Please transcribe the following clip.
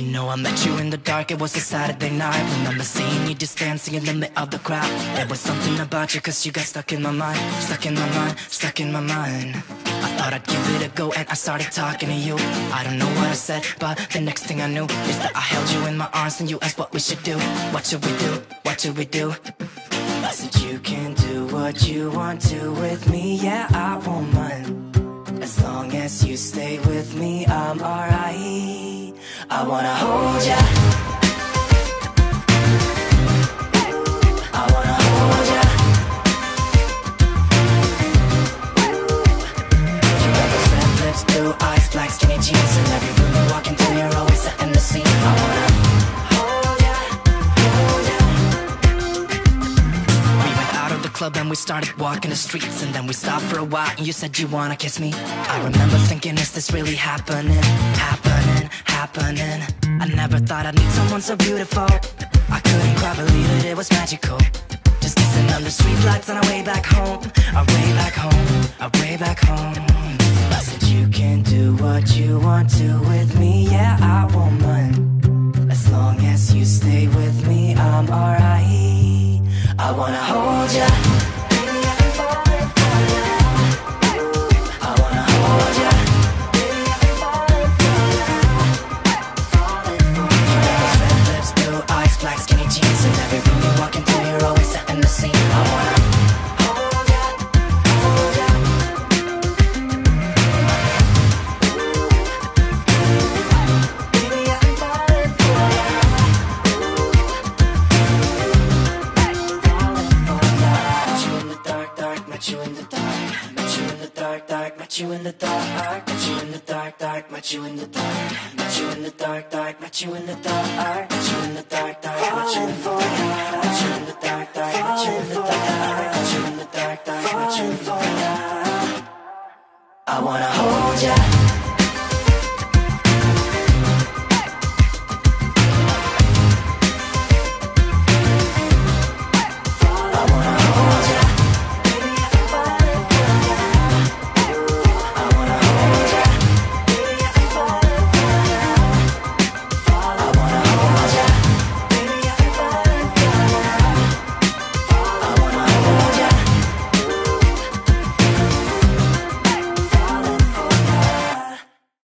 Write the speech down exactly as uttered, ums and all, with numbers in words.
You know I met you in the dark, it was a Saturday night. Remember seeing you just dancing in the middle of the crowd. There was something about you, cause you got stuck in my mind. Stuck in my mind, stuck in my mind. I thought I'd give it a go and I started talking to you. I don't know what I said, but the next thing I knew is that I held you in my arms and you asked what we should do. What should we do? What should we do? I said you can do what you want to with me, yeah, I won't mind. As long as you stay with me, I'm alright. I wanna hold ya, I wanna hold ya. You got those red lips, blue eyes, black skinny jeans. In every room you walk into, you're always setting the scene. I wanna hold ya, hold ya. We went out of the club and we started walking the streets. And then we stopped for a while and you said you wanna kiss me. I remember thinking, is this really happening? Happening, happening. I never thought I'd meet someone so beautiful. I couldn't quite believe it, it was magical. Just kissing under streetlights on our way back home. Our way back home, our way back home. I said you can do what you want to with me, yeah, I won't mind. As long as you stay with me, I'm alright. I wanna hold ya, baby, I'm falling for ya. I wanna hold ya, baby, I'm falling for ya. Falling for ya. You got those red lips, blue eyes, black skinny jeans. In every room you walk into, you're always setting the scene. I wanna hold ya, hold ya. Baby, I'm falling for ya. Met you in the dark, met you in the dark, dark, met you in the dark, met you in the dark, dark, met you in the dark, met you in the dark, dark, met you in the dark, met you in the dark, dark, met you in the dark, met you in the dark, dark, met you in the dark, met you in the dark, dark, met you in the dark. I wanna hold ya.